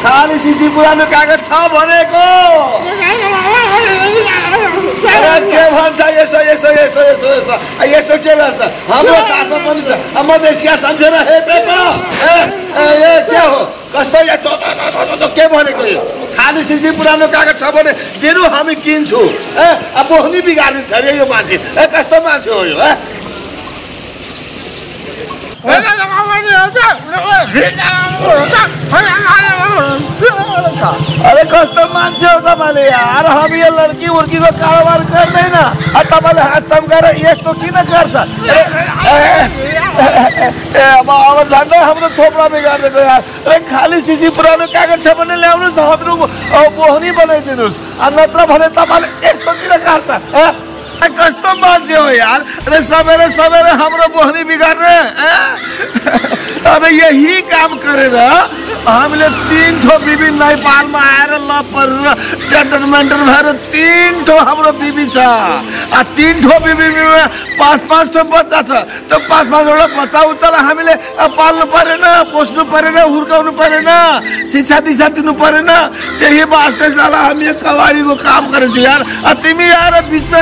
खाली सिसी पुरानो कागज छ भनेको के भन्छ यसो यसो यसो यसो यसो यसो टेलर छ हाम्रो साथमा पनि छ मधेसिया सम्झेर हेपेको ए के हो कस्तो के भनेको यो खाली सिसी पुरानो कागज छ भने दिनु हामी किन्छु अब बोहनी बिगार्दिन्छ अरे यो मान्छे कस्तो मान्छे हो यो अरे कस्तो मान्छे हो तपाईँले यार हामी यो लड्की उर्कीको कारोबार गर्दैन तपाईँले हात चम्काएर यस्तो किन गर्छ अब झन्डै हाम्रो थोप्रा बिगारिदिएको यार अरे खाली सिसी पुरानो कागज छ भने ल्याउनुहोस् हाम्रो बोहनी बनाइदिनुहोस् नत्र भने तपाईँले यस्तो किन गर्छ कस्तो मान्छे हो यार अरे सबेरे सबेरे हाम्रो बोहनी बिगार्ने अरे यही काम गरेर हामीले 3 ठो बिबी नेपालमा आएर लपरेर टेन्डरमेन्टर भएर 3 ठो हाम्रो बिबी छ 3 ठो बिबीमा 5-5 ठो बच्चा छ त्यो 5-5 वटा बच्चा उचालाई हामीले पाल्नु परेन पोस्नु परेन हुर्काउनु परेन शिक्षा दिशा दिनु परेन त्यही वास्ते साला हामी कवाडीको काम गरेछौँ यार तिमी आएर बिचमा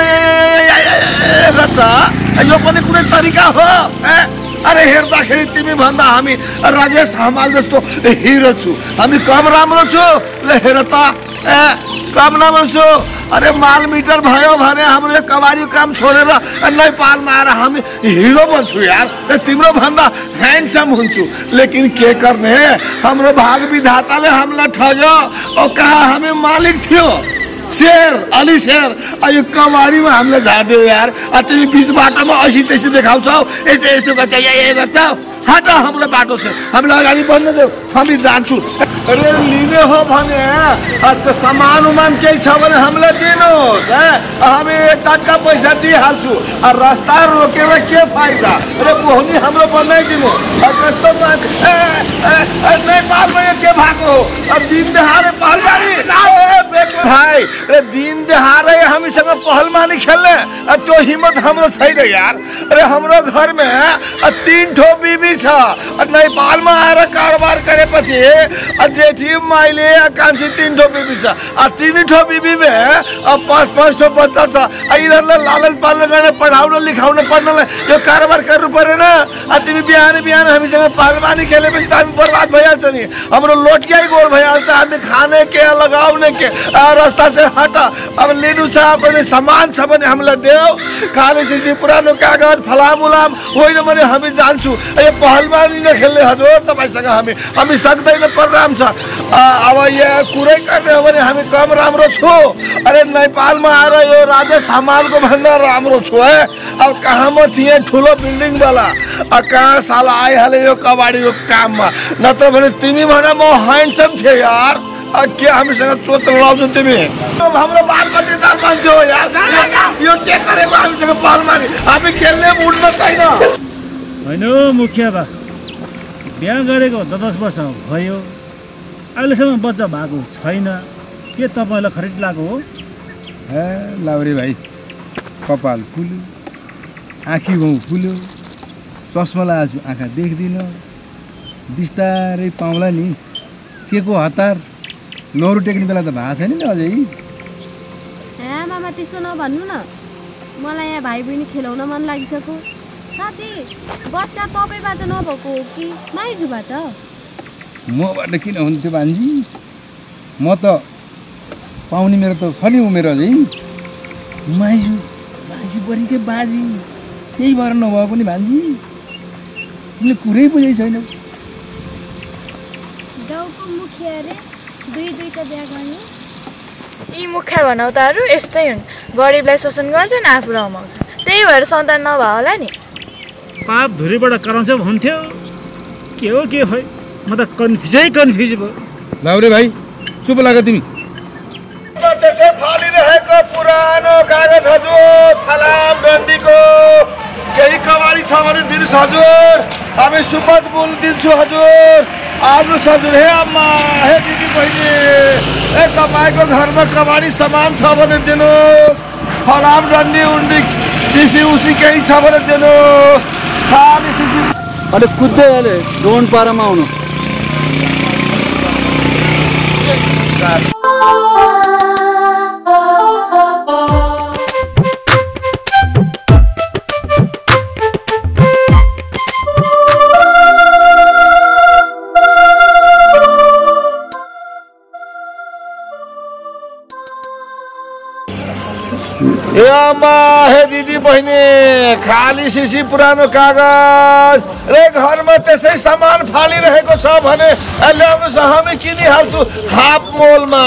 गर्छ यो पनि कुनै तरिका हो अरे हेर्दाखेरि तिमी भन्दा हामी राजेश हमाल जस्तो हिरो छु हामी कम राम्रो छु ल हेर त कम राम्रो छु अरे माल मिटर भयो भने हाम्रो कवाडी काम छोडेर नेपालमा आएर हामी हिरो बन्छु यार तिम्रो भन्दा ह्यान्डसम हुन्छु लेकिन के गर्ने हाम्रो भाग विधाताले हामीलाई ठग्यो ओ कहाँ हामी मालिक थियो शेर अली शेर यो कवाडीमा हामीलाई झार्दियो यार तिमी बिच बाटोमा ऐसी तेसी देखाउँछौ यसो यसो गर्छ ये गर्छौ हट हाम्रो बाटो छ हामीलाई अगाडि बढ्न देऊ हामी जान्छौँ अरे लिने हो भने सामान उमान केही छ भने हामीलाई दिनुहोस् हामी टक्का पैसा दिइहाल्छु रास्ता रोकेर के फाइदा अरे बोहनी हाम्रो बनाइदिनु कस्तो नेपालमा यो के भएको हो दिन दहाडे पहलमानी भाइ अरे दिन दहाडे हामीसँग पहलमानी खेल्ने त्यो हिम्मत हाम्रो छैन यार अरे हाम्रो घरमा 3 ठो बिबी छ नेपालमा आएर कारोबार गरेपछि जेठी माइले कान्छी 3 ठो बिबी छ 3 ठो बिबीमा 5-5 ठो बच्चा छ यिनीहरूलाई लालन पालन गर्न पढाउन लिखाउन पढ्नलाई यो कारोबार गर्नु परेन तिमी बिहान बिहान हामीसँग पहलमानी खेलेपछि त हामी बर्बाद भइहाल्छ नि हाम्रो लोटियाइ गोल भइहाल्छ हामी खाने के लगाउने के रास्ता से हट अब लिनु छ कुनै सामान छ भने हामीलाई देऊ खाली सिसी पुरानो कागज फलामुलाम होइन भने हामी जान्छौँ यो पहलमानी नखेल्ने हजुर तपाईँसँग हामी सक्दैन प्रोग्राम छ अब यहाँ कुरै गर्ने हो भने हामी कम राम्रो छु अरे नेपालमा आएर यो राजेश हमालको भन्दा राम्रो छु अब कहाँ म थिएँ ठुलो बिल्डिङवाला कहाँ साला आइहाले यो कबाडीको काममा नत्र भने तिमी भने म ह्यान्डसम थिएँ यार के हामीसँग चोच लगाउँछौ तिमी हाम्रो बालबच्चेदार मान्छे हो यार यो के गरेको हामीसँग पहलमानी हामी खेल्ने मुडमा छैन होइन मुखिया बा बिहा गरेको 10 वर्ष भयो अहिलेसम्म बच्चा भएको छैन के तपाईँलाई खरिद लागेको हो लाउरे भाइ कपाल फुल्यो आँखी भाउ फुल्यो चस्मा लगाएको छु आँखा देख्दिनँ बिस्तारै पाउँला नि के को हतार लौरो टेक्ने बेला त भएको छैन नि अझै मामा त्यसो नभन्नु न मलाई यहाँ भाइ बहिनी खेलाउन मन लागिसक्यो साँच्ची बच्चा तपाईँबाट नभएको हो कि माइजूबाट मबाट किन हुन्थ्यो भान्जी म त पाउने मेरो त छ नि उमेर अझै माइजू बाजी परिकै बाजी त्यही भएर नभएको नि भान्जी तिमीले कुरै बुझै छैनौ गाउँको मुखिया रे दुईटा बिहा गर्ने यी मुखिया भनौताहरू यस्तै हुन् गरिबलाई शोषण गर्छन् आफू रमाउँछ त्यही भएर सन्तान नभए होला नि पाप धुरीबाट कराउँछ भन्थ्यो के हो म त कन्फ्युज भयो लाउरे भाइ चुप लाग तिमी त्यसै फालिरहेको पुरानो कागज हजुर फलाम डन्डीको केही कवाडी छ भने दिनुहोस् हजुर हामी सुपथ बुल दिन्छु हजुर आउनुहोस् हजुर हे अम्मा हे दिदी बहिनी ए तपाईँको घरमा कवाडी सामान छ भने दिनुहोस् फलाम डन्डी उन्डी सिसी उसी केही छ भने दिनुहोस् खाली सिसी अरे कुद्दै अहिले ड्रोन पारामा आउनु हे दिदी बहिनी खाली सिसी पुरानो कागज रे घरमा त्यसै सामान फालिरहेको छ भने ल्याउनुहोस् हामी किनिहाल्छु हाफ मोलमा।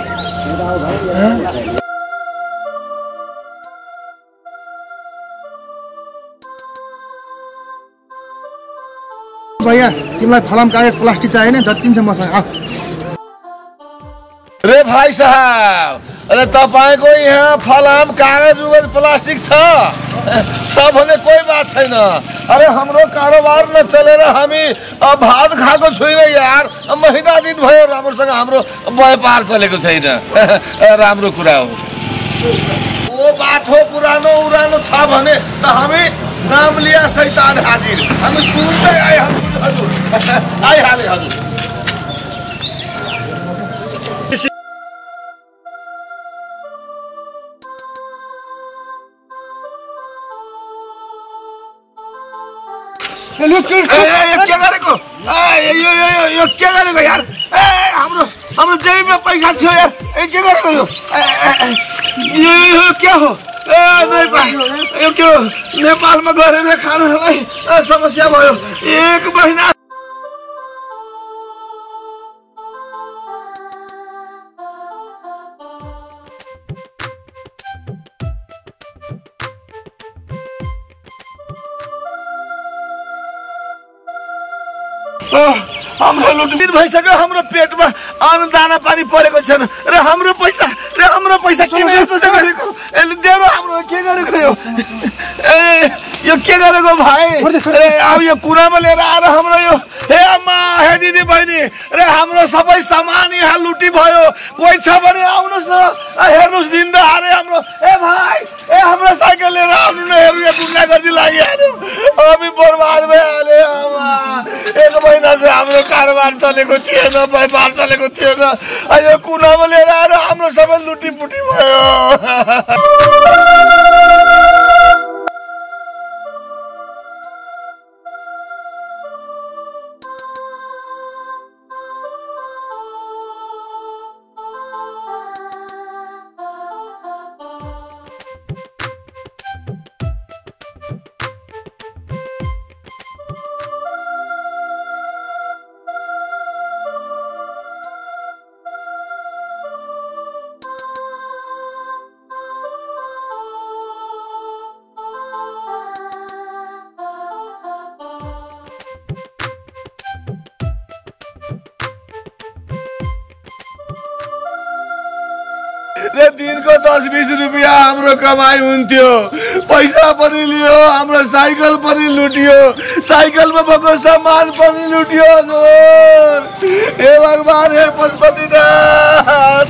भैया तिमीलाई फलाम कागज प्लास्टिक चाहिएन जति छ मसँग रे भाइ साहब अरे तपाईको यहाँ फलाम कागज उगज प्लास्टिक छ भने कोही बात छैन। अरे हाम्रो कारोबार न चलेर हामी भात खाएको छैन यार। महिना दिन भयो राम्रोसँग हाम्रो व्यापार चलेको छैन। राम्रो कुरा हो। ओ बात हो पुरानो उरानो छ भने त हामी नाम लिया शैतान हाजिर हामी तुरुन्तै आइहाल्छौँ हजुर। आइहाले हजुर। के गरेको यो के गरेको यार? हाम्रो जेबीमा पैसा थियो यार। के गरेको यो के हो? यो के हो? नेपालमा गरेर खानुलाई समस्या भयो। 1 महिना हाम्रो लुटदिन भइसक्यो। हाम्रो पेटमा अन्न दाना पानी परेको छैन र हाम्रो पैसा किन यस्तो गरेको? यसले देऊ हाम्रो के गरेको यो के गरेको भाइ? अब यो कुरामा लिएर आएर हाम्रो यो हे अम्मा हे दिदी बहिनी रे हाम्रो सबै सामान यहाँ लुटी भयो। कोही छ भने आउनुहोस् न हेर्नुहोस् दिँदा अरे हाम्रो भाइ हाम्रो साइकल लिएर आउनु न हेर्नु यहाँ गुन्डा गर्दी लागिहाल्यो। हामी बर्बाद भइहाल्यो आमा। 1 महिना चाहिँ हाम्रो कारोबार चलेको थिएन व्यापार चलेको थिएन। यो कुनामा लिएर आएर हाम्रो सबै लुटीपुटी भयो। रे दिनको 10-20 रुपियाँ हाम्रो कमाइ हुन्थ्यो। पैसा पनि लियो हाम्रो साइकल पनि लुटियो। साइकलमा भएको सामान पनि लुटियो। हे भगवान हे पशुपतिनाथ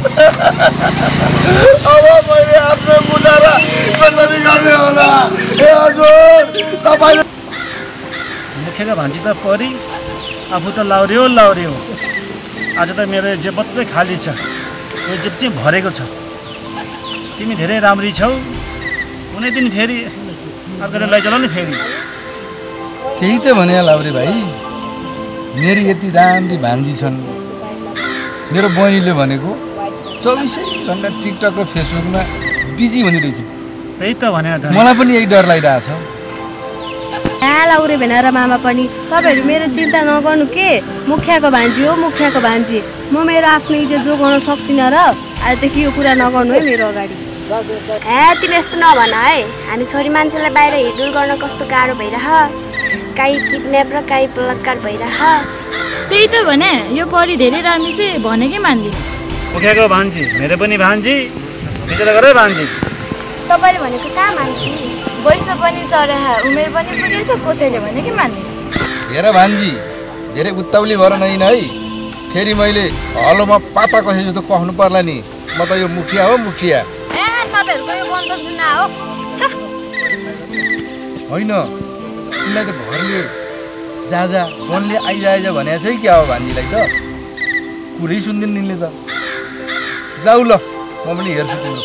अब मैले आफ्नो गुजारा कसरी गर्ने होला? हे हजुर तपाईले मुखेका भान्जी त परी आफू त लाउर्यो। आज त मेरो जेब मात्रै खाली छ। यो जेब चाहिँ भरेको छ। तिमी धेरै राम्री छौ। कुनै दिन फेरि अर्को लैजाऊ नि फेरि। त्यही त भने लाउरे भाइ मेरो यति राम्री भान्जी छन्। मेरो बहिनीले भनेको 24 घण्टा टिकटक र फेसबुकमा बिजी हुँदैछ। त्यही त भने मलाई पनि यही डर लागिरहेछ। लाउरे भेना र मामा पनि तपाईहरु मेरो चिन्ता नगर्नु के। मुखियाको भान्जी हो मुखियाको भान्जी। म मेरो आफ्नो इज्जत जोगाउन सक्दिन र आजदेखि यो कुरा नगर्नु है मेरो अगाडि। तिमी यस्तो नभन है। हामी छोरी मान्छेलाई बाहिर हिँडुल गर्न कस्तो गाह्रो भइरह। काहीँ किडन्याप र काहीँ बलात्कार भइरह। त्यही त भने यो परी धेरै राम्रो चाहिँ भनेकै मान्दिन। मुखियाको भान्जी मेरो पनि भान्जी। विचार गर भान्जी। तपाईले भनेको कहाँ मान्छे? वैस पनि चढा उमेर पनि पुगेछ कसैले भनेकै मान्दिन। हेर भान्जी धेरै उत्ताउली भएर नहिन है। फेरि मैले हलोमा पाता कसे जस्तो कहनु पर्ला नि। म त यो मुखिया हो मुखिया। तपाईहरुको यो बन्द जुना हो होइन। तिमीलाई त घरले जा वनले आइजाएछ भने चाहिँ क्या हो भान्जीलाई त? कुरै सुन्दिन निले त जाऊ ल म पनि हेर्छु तिम्रो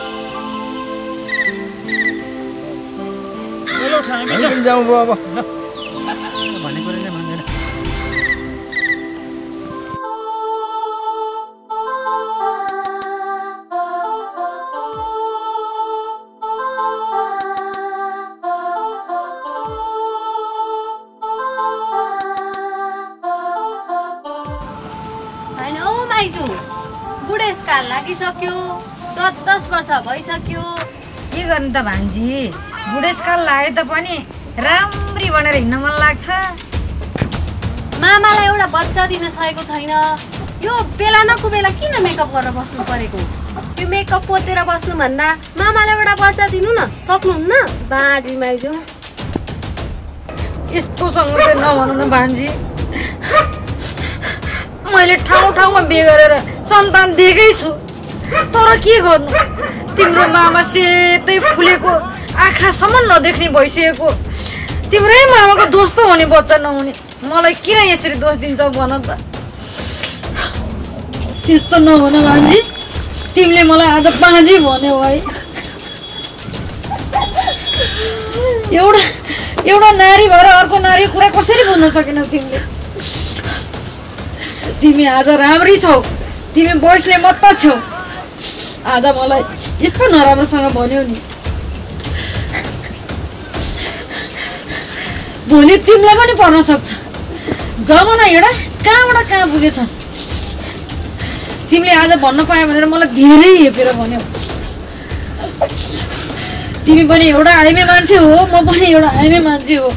जाउँ अब भनेको नै मान्दैन बुढेसकाल लागिसक्यो 10 वर्ष भइसक्यो के गर्नु त भान्जी बुढेसकाल लागे त पनि राम्री बनेर हिँड्न मन लाग्छ मामालाई एउटा बच्चा दिन सकेको छैन यो बेला नकुबेला किन मेकअप गरेर बस्नु परेको यो मेकअप पोतेर बस्नु भन्दा मामालाई एउटा बच्चा दिनु न सक्नुहुन्न बाजी माइजू यस्तोसँग चाहिँ नभन्नु न भान्जी मैले ठाउँमा बिहे गरेर सन्तान दिएकै छु तर के गर्नु तिम्रो मामा सेतै फुलेको आँखासम्म नदेख्ने भइसकेको तिम्रै मामाको दोष त हुने बच्चा नहुने मलाई किन यसरी दोष दिन्छौ भन त त्यस्तो नभन भान्जी तिमीले मलाई आज बाँझी भन्यौ है एउटा नारी भएर अर्को नारी कुरा कसरी बुझ्न सकेनौ तिमीले तिमी आज राम्री छौ तिमी बयसले मत छौ आज मलाई यस्तो नराम्रोसँग भन्यौ नि भोलि तिमीलाई पनि पर्न सक्छ जमाना एउटा कहाँबाट कहाँ पुगेछ तिमीले आज भन्न पायो भनेर मलाई धेरै हेपेर भन्यौ तिमी पनि एउटा आइमे मान्छे हो म पनि एउटा आइमे मान्छे हो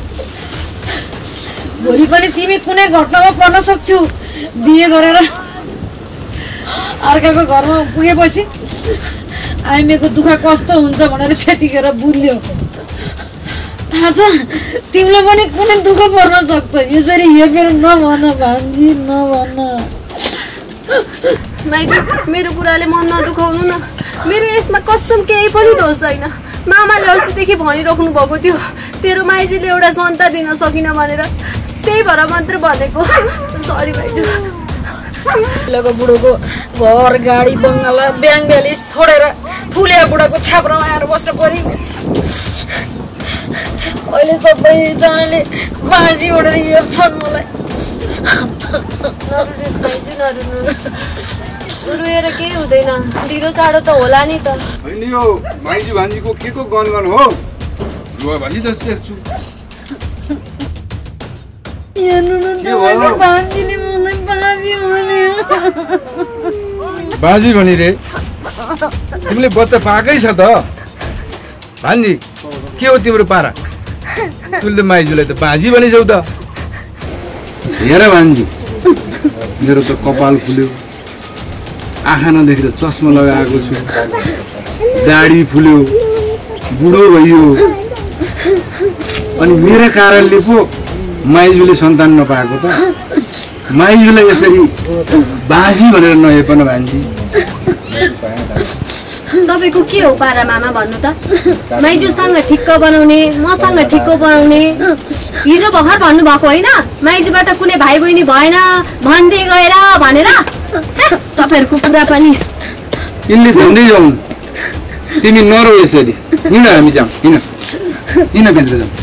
भोलि पनि तिमी कुनै घटनामा पर्न सक्छौ बिहे गरेर अर्काको घरमा पुगेपछि आइमेको दुःख कस्तो हुन्छ भनेर त्यतिखेर बुझ्यो थाहा छ तिमीलाई पनि कुनै दुःख पर्न सक्छ यसरी हेपेर नभन भान्जी नभन माइजू मेरो कुराले मन नदुखाउनु न मेरो यसमा कसम केही पनि दोष छैन मामाले अस्तिदेखि भनिराख्नु भएको थियो तेरो माइजूले एउटा सन्तान दिन सकिन भनेर त्यही भएर मात्र भनेको सरी माइजू लगा बुढोको घर गाडी बङ्गाला ब्याङ ब्यालिस छोडेर फुलिया बुढाको छाप्रामा आएर बस्न पर्यो अहिले सबैजनाले बाँझी ओढेर हेप्छन् मलाई रुएर केही हुँदैन ढिलो चाँडो त होला नि त होइन यो माइजू भान्जीको के को गनगन हो रुवा भान्जी जस्तो देख्छु हेर्नु न तपाईँको भान्जीले मलाई बाँझी भन्यो बाँझी भनी रे तिमीले बच्चा पाएकै छ त भान्जी के हो तिम्रो पारा तिमीले माइजूलाई त बाँझी भनिसौ त हेर भान्जी मेरो त कपाल फुल्यो आँखा नदेखेर चस्मा लगाएको छु दाढी फुल्यो बुढो भइयो अनि मेरो कारणले पो माइजूले सन्तान नपाएको त माइजूलाई यसरी बाँझी भनेर नहेपन भान्जी तपाईँको के हो पारा मामा भन्नु त माइजूसँग ठिक्क बनाउने मसँग ठिक्क बनाउने हिजो भर्खर भन्नुभएको होइन माइजूबाट कुनै भाइ बहिनी भएन भन्दै गएर भनेर तपाईँहरूको कुरा पनि यिनले भन्दै जाउँ तिमी नरो यसरी हिँड हामी जाउँ हिँड भित्र जाउँ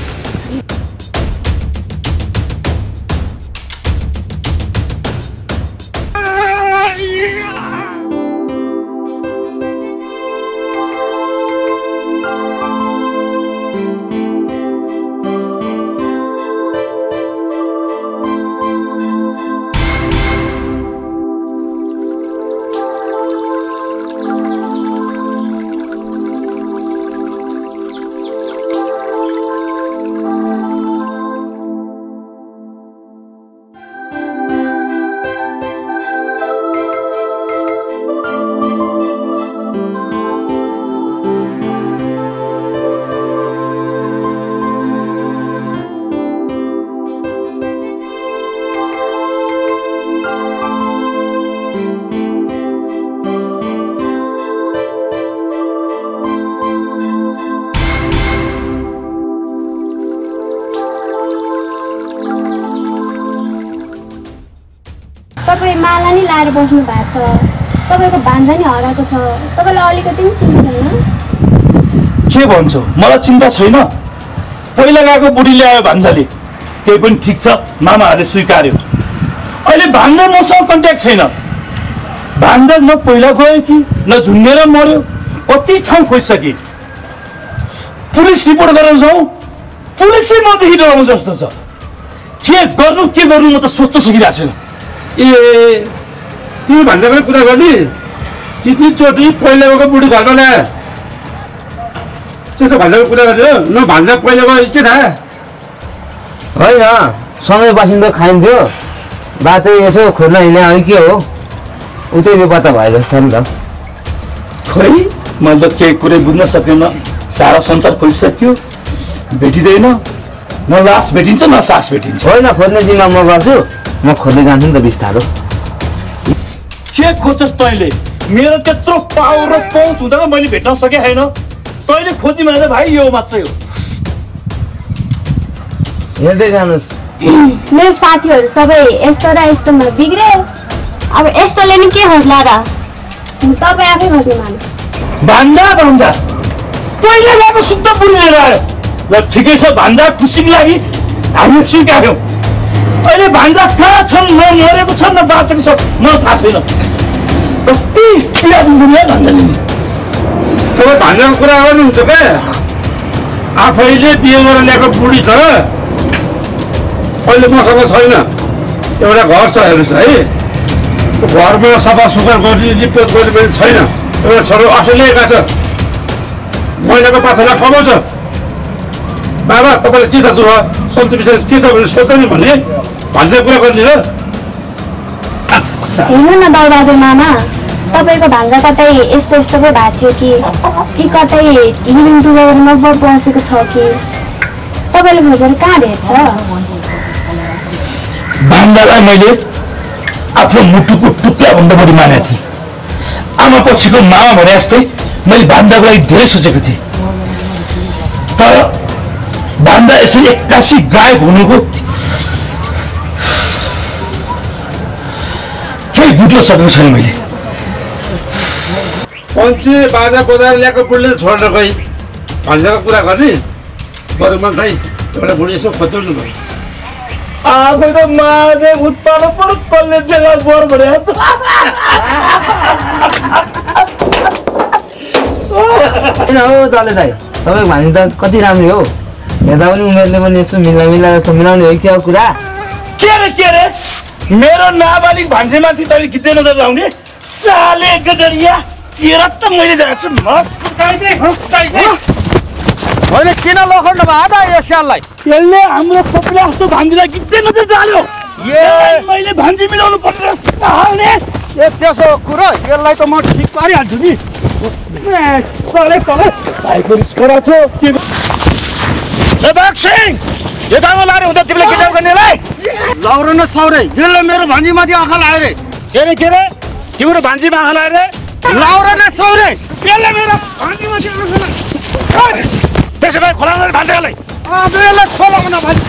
तपाईँ माला नि लाएर बस्नु भएको छ तपाईँको भान्जा नि हराएको छ तपाईँलाई अलिकति पनि चिन्ता छैन के भन्छौ मलाई चिन्ता छैन पहिला गएको बुढी ल्यायो भान्जाले त्यही पनि ठिक छ मामाहरूले स्वीकार्यो अहिले भान्जा मसँग कन्ट्याक्ट छैन भान्जा न पहिला गयो कि न झुन्डेर मर्यो कति ठाउँ खोजिसके पुलिस रिपोर्ट गरेर जाउँ पुलिसै मदेखि डराउनु जस्तो छ के गर्नु म त सोच्न सकिरहेको छैन ए तिमी भान्जाको कुरा गर्ने चिठी पहिला गएको बुढी घरमा ल्याए त्यस्तो भान्जाको कुरा गरेर न भान्जा पहिला गयो के थाहा होइन समय बासिन्दा खाइन्थ्यो बाटो यसो खोज्न हिँड्ने हो के हो उतै बेपत्ता भयो जस्तो छ नि त खै मैले त केही कुरै बुझ्न सकेन सारा संसार खोजिसक्यो भेटिँदैन न लास भेटिन्छ न सास भेटिन्छ होइन खोज्ने जिम्मा म गर्छु म खोज्दै जान्छु नि त बिस्तारो के खोज्छस् तैँले मेरो त्यत्रो पावर र पहुँच हुँदा मैले भेट्न सकेँ छैन तैँले खोज्ने भने भाइ यो मात्रै हो हेर्दै जानुहोस् मेरो साथीहरू सबै यस्तो र यस्तोमा बिग्रे अब यस्तोले नि के खोज्ला र तपाईँ आफै खोज्ने मानु भान्जा पहिला गएको शुद्ध बुढी लिएर आयो ल ठिकै छ भान्जा खुसीको लागि हामी स्वीकार्यौँ अहिले भान्जा कहाँ छन् न मरेको छ न बाँचेको छ मलाई थाहा छैन कति पीडा दिन्छ नि भान्जाले तपाईँ भान्जाको कुरा गर्नुहुन्छ क्या आफैले बिहे गरेर ल्याएको बुढी त अहिले मसँग छैन एउटा घर छ हेर्नुहोस् है घरमा सफा सुग्घर गर्ने लिपपोत गर्ने पनि छैन एउटा छोरो अस्ट्रेलियाका छ महिनाको 5 लाख कमाउँछ बाबा तपाईँले के छ दुःख सन्चो विषय के छ भने सोध्छ नि भने भान्जा कुरा गर्ने र हेर्नु न बाबुबहादुर मामा तपाईँको भान्जा कतै यस्तो यस्तो पो भएको थियो कि कतै लिभिङ टुगेदरमा पो बसेको छ कि तपाईँले खोजेर कहाँ भेट्छ भान्जालाई मैले आफ्नो मुटुको टुक्रा भन्दा बढी मानेको थिएँ आमा पछिको मामा भने जस्तै मैले भान्जाको लागि धेरै सोचेको थिएँ तर भान्जा यसरी 81 गायब हुनुको केही बुझ्न सकेको छैन मैले पन्छे बाजा बजाएर ल्याएको बुढीले छोडेर गई भान्जाको कुरा गर्ने बरुमा खै एउटा बुढी यसो खोज्नु भयो आफै त माने उत्पादन पर कल्ले जग्गा बर भने किन हो दले दाइ तपाईँ भान्जी त कति राम्रो हो हेर्दा पनि उमेरले पनि यसो मिला जस्तो मिलाउने हो क्या कुरा के रे मेरो नाबालिग भान्जेमाथि तैँले गिद्धे नजर लाउने साले गजरिया तेरा त मैले जान्छु मैले किन लखड्नु भयो त यो स्याललाई यसले हाम्रो खोप्ला जस्तो भान्जीलाई गिद्धे नजर डाल्यो मैले भान्जी मिलाउनु पर्ने साले ए त्यसो कुरो यसलाई त म ठिक पारिहाल्छु नि भाइको रिस खरा छ ए बक्सिङ यो गाउँमा लाएर हुँदा तिमीले किडन्याप गर्नेलाई लाउरे न सौरे यसले मेरो भान्जीमाथि आँखा लायो रे के रे तिम्रो भान्जीमा आँखा लायो रे लाउरे न सौरे यसले मेरो भान्जीमाथि आँखा लायो त्यसो भए खोला भान्जीलाई यसलाई खोलाउन भाइ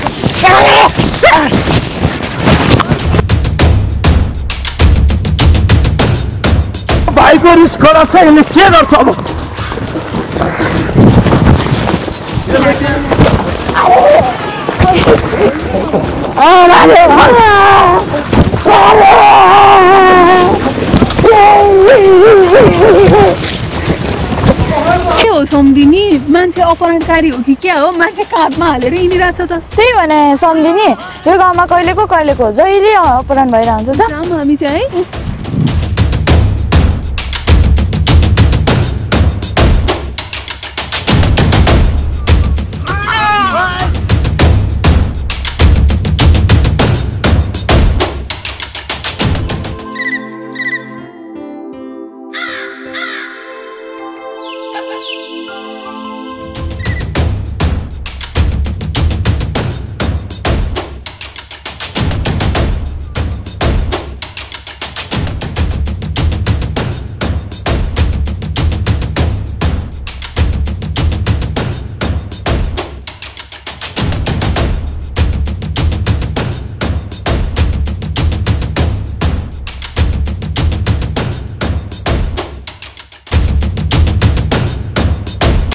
भाइको रिस खरा छ यसले के गर्छ अब के हो सम्धिनी मान्छे अपहरणकारी हो कि क्या हो मान्छे काँधमा हालेर हिँडिरहेछ त त्यही भने सम्धिनी यो गाउँमा कहिलेको जहिले अपहरण भइरहन्छ त हामी चाहिँ है